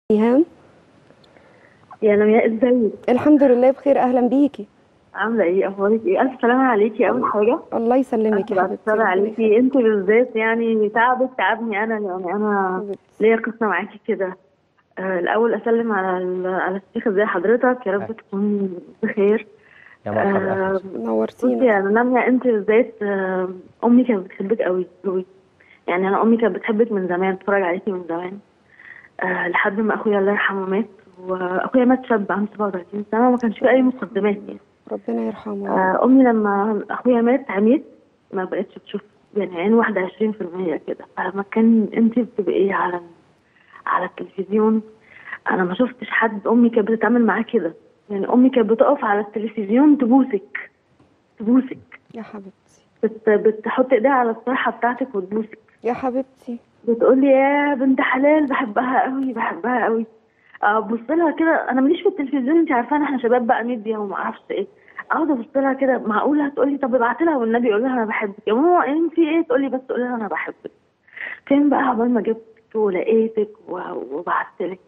إيهام. يا لمياء، ازيك؟ الحمد لله بخير، أهلا بيكي. عامله ايه؟ اخبارك ايه؟ الف سلامه عليكي اول حاجه. الله يسلمك الف يا بعد حبيبتي، السلامه ربنا عليكي يخليك انت بالذات، يعني تعبك تعبني انا، يعني انا حبيبتي. ليا قصه معاكي كده. الاول اسلم على الشيخ، ازي حضرتك؟ يا رب تكون بخير. يا مرحبا، اهلا آه، وسهلا. بصي نورتينا. يا لمياء، انت بالذات امي كانت بتحبك قوي قوي. يعني انا امي كانت بتحبك من زمان، تتفرج عليكي من زمان. لحد ما اخويا الله يرحمه مات. واخويا مات شاب عنده 37 سنه، وما كانش في اي مقدمات يعني. ربنا يرحمه يا رب. امي لما اخويا مات عميت، ما بقتش تشوف، يعني عين واحده 20% كده. فلما كان انت بتبقي على التلفزيون، انا ما شفتش حد امي كانت بتتعامل معاه كده. يعني امي كانت بتقف على التلفزيون تبوسك تبوسك، يا حبيبتي بتحط ايديها على الصحه بتاعتك وتبوسك. يا حبيبتي. بتقولي يا بنت حلال، بحبها قوي بحبها قوي. ابص لها كده، انا ماليش في التلفزيون، انت عارفه احنا شباب بقى ميديا وما اعرفش ايه. اقعد ابص لها كده، معقوله؟ هتقولي طب ابعت لها والنبي قول لها انا بحبك يا ماما، ايه في ايه؟ تقولي بس قول لها انا بحبك. فين بقى عقبال ما جبتك ولقيتك وبعت لك.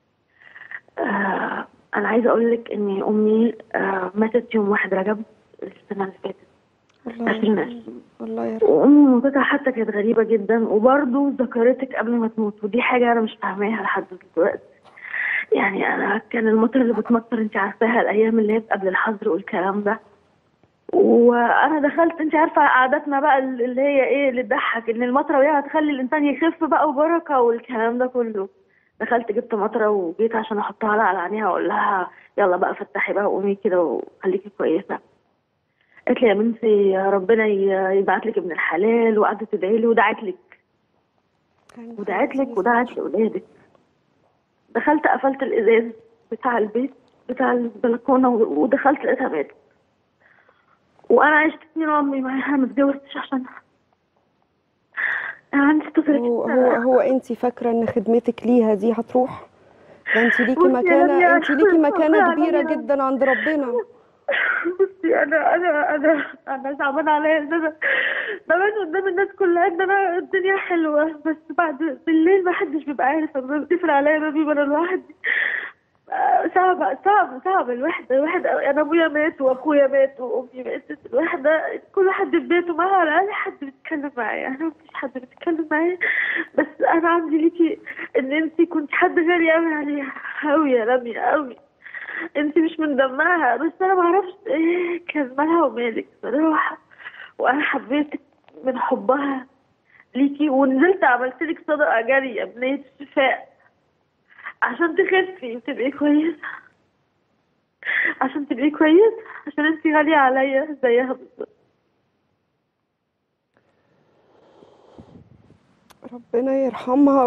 انا عايزه اقول لك ان امي ماتت يوم 1 رجب السنه اللي فاتت، الله 2020. يرحمه. الله يرحمه. وامي موتتها حتى كانت غريبه جدا، وبرضه ذكرتك قبل ما تموت، ودي حاجه انا مش فاهماها لحد دلوقتي. يعني انا كان المطر اللي بتمطر، انت عارفاها، الايام اللي هي قبل الحظر والكلام ده. وانا دخلت، انت عارفه عاداتنا بقى اللي هي ايه اللي تضحك، ان المطره وهي هتخلي الانسان يخف بقى وبركه والكلام ده كله. دخلت جبت مطره وجيت عشان احطها لها على عينيها واقول لها يلا بقى فتحي بقى وقومي كده وخليكي كويسه. قالت لي يا بنتي ربنا يبعت لك ابن الحلال، وقعدت تدعي لي ودعت لك ودعت لك ودعت لاولادك. دخلت قفلت الازاز بتاع البيت بتاع البلكونه ودخلت لقيتها ماتت. وانا عشت 2 عمري معاها، ما اتجوزتش عشانها. انا عندي 36 سنه. هو انت فاكره ان خدمتك ليها دي هتروح؟ ده انت ليكي بصي يا مكانه، لمياء، انت ليكي مكانه كبيره عليا. جدا عند ربنا. بصي انا صعبان عليا ان انا ببان قدام الناس كلها ان انا الدنيا حلوه، بس بعد بالليل ما حدش بيبقى عارف، انا بتقفل عليا بابي وانا لوحدي. صعب الواحد انا ابويا مات واخويا مات وامي ماتت. الواحده كل حد في بيته معاه على الاقل حد بيتكلم معايا، انا مفيش حد بيتكلم معايا. بس انا عندي ليكي ان انت كنت حد غالي قوي عليها، قوي يا رامي قوي. انت مش من دمها، بس انا معرفش ايه كان مالها ومالك صراحه. وانا حبيتك من حبها ليكي، ونزلت عملت لك صدقه جاريه بنية الشفاء عشان تخفي وتبقي كويسه، عشان تبقي كويسه، عشان انت غاليه عليا زيها بالظبط. ربنا يرحمها.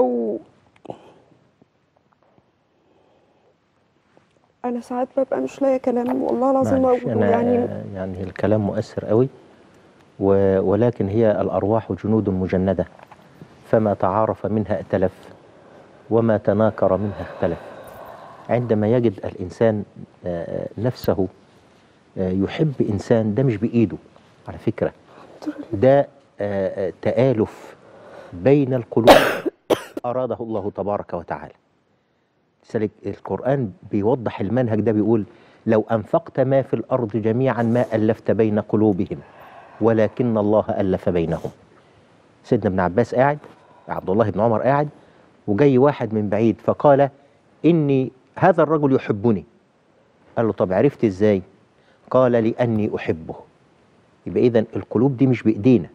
انا ساعات ببقى مش لاقيه كلام والله العظيم معلش، اقوله أنا يعني. يعني الكلام مؤثر قوي، ولكن هي الأرواح جنود مجندة، فما تعارف منها ائتلف، وما تناكر منها اختلف. عندما يجد الإنسان نفسه يحب إنسان، ده مش بإيده على فكرة، ده تآلف بين القلوب أراده الله تبارك وتعالى. لذلك القرآن بيوضح المنهج ده، بيقول لو أنفقت ما في الأرض جميعا ما ألفت بين قلوبهم ولكن الله ألف بينهم. سيدنا ابن عباس قاعد، عبد الله بن عمر قاعد، وجاي واحد من بعيد فقال إني هذا الرجل يحبني. قال له طب عرفت إزاي؟ قال لأني أحبه. يبقى إذن القلوب دي مش بإيدينا،